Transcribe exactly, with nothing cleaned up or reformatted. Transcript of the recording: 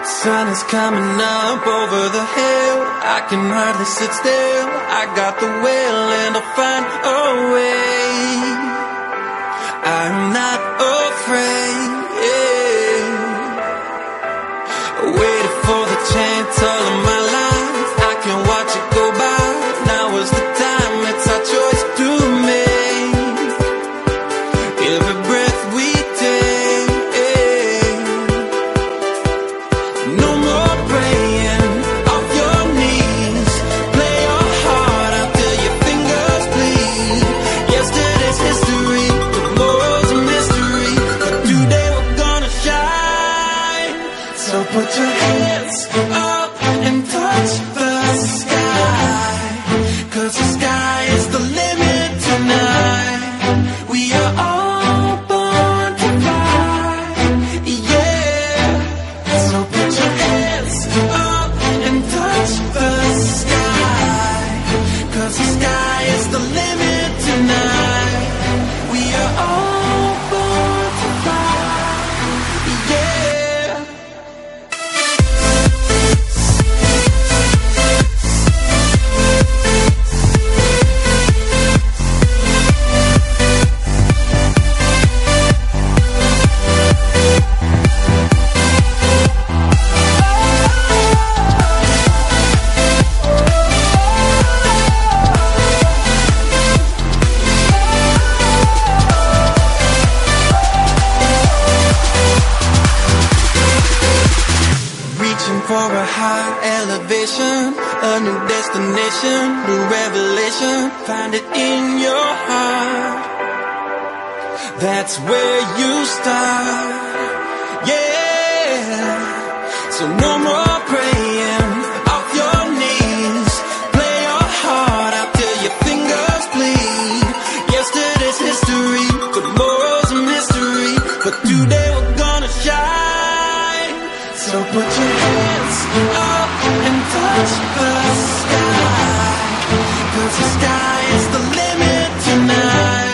Sun is coming up over the hill. I can hardly sit still. I got the will and I'll find a way. I'm not afraid. Waited for the chance all of my life. I can watch it go by. Now is the time, it's our choice to make. Every breath we take. No more praying off your knees. Play your heart out till your fingers bleed. Yesterday's history, tomorrow's a mystery, but today we're gonna shine. So put your hands up and touch the sky, 'cause the sky is the limit tonight. We are all born to fly, yeah. So put your hands up and touch the sky, 'cause the sky is the limit tonight. We are all born to fly, yeah. Reaching for a high elevation, a new destination, new revelation. Find it in your heart. That's where you start, yeah. So no more praying off your knees. Play your heart out till your fingers bleed. Yesterday's history, tomorrow's a mystery, but today we're gonna shine. So put your hands up and touch the sky, 'cause the sky is the limit tonight.